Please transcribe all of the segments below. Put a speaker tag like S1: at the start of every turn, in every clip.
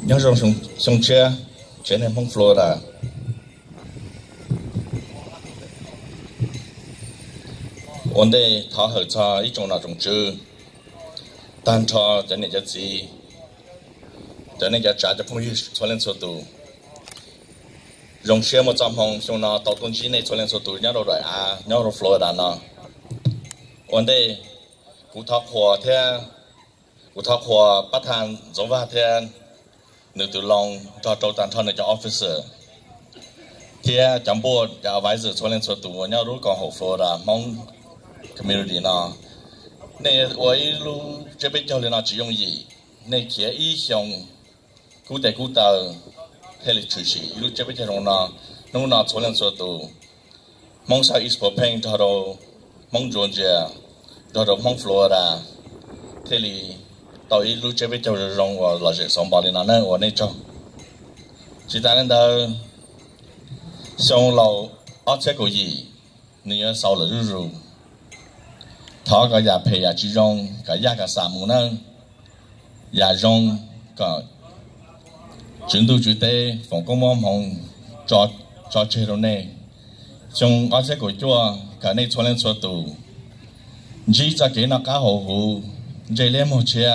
S1: nhớ rằng sông chia trên em Hmong Florida vấn đề thảo hợp cho ít trong nào trong chữ tan cho cho nên cái gì cho nên cái trả cho phong yêu cho nên số tụ dùng xe một trăm hồng xong nó tàu tuần chi này cho nên số tụ nhớ đâu rồi nhớ đâu Florida nó vấn đề cụ thọ khoa theo cụ thọ khoa bắt hàng giống và theo nếu từ lòng cho trâu tàn thân cho officer thì chấm bộ cho vài giờ cho nên số tụ nhớรู้còn hậu Florida mong community nó này tôi lu这边教练那只用意那些意向古代古道黑里出去lu这边教练那弄那做人说都蒙萨 East Popeng 到到蒙 Georgia 到到蒙 Florida 黑里到一路这边教练让我老是上班的那呢我那种其他人都上老二这个意你要少了入thọ cái nhà phê nhà chỉ rong cái nhà cái sản mù nâng nhà rong cái chuyển tu chủ tế phòng công mong hồng cho chơi đồ này trong ở sẽ của chùa cái này cho lên số tù chỉ cho cái nó cá hồ hù dây lên một chia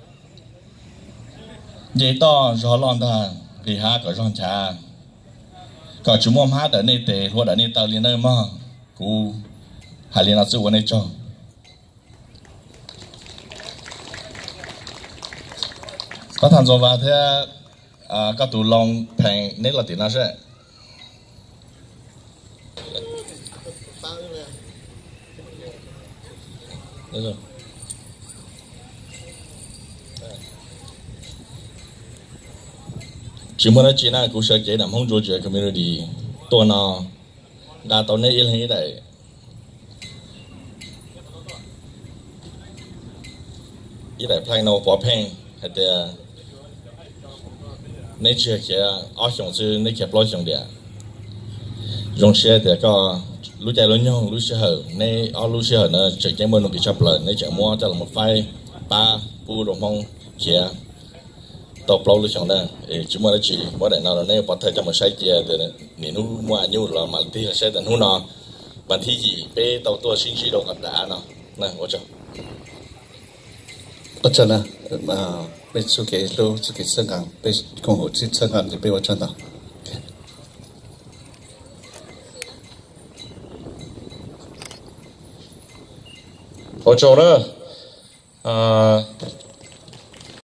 S1: dây to gió lon ta thì ha có rong trà có chúng mong hát ở nơi tề hoặc ở nơi tàu liền nơi mà cú hà liền là sự của này cho bắt thành rồi và thế các tủ lòng phèn nên là tiền nào sẽ được rồi chỉ muốn nói chuyện là cũng sẽ kể nằm Hmong Georgia communityตัวนอดาตัวนี้อีหลีได้อีได้เพลงโนปอเพลงให้เดียในเชื่อแค่อ้อชงชื่อในแค่ปล่อยชงเดียยงเชื่อแต่ก็รู้ใจรู้ย่องรู้เชื่อในอ้อรู้เชื่อเนอะจะแจ้งเมื่อหนุ่มกิจชับเลยในจะมัวจะหลงหมดไฟปลาปูหลงมองเขียตบเรารู้ชงได้จุดเมื่อไรจีว่าแต่เราในประเทศจะมาใช้เกียร์แต่เนี่ยนู้มัวอายุเรามันที่ใช้แต่นู้นเนาะมันที่จีไปตัวตัวชิ้นชีโดกับด่าเนาะนะว่าจะ
S2: 我真的被输给路自己香港被共和去香港就被我真的。
S3: 我走了，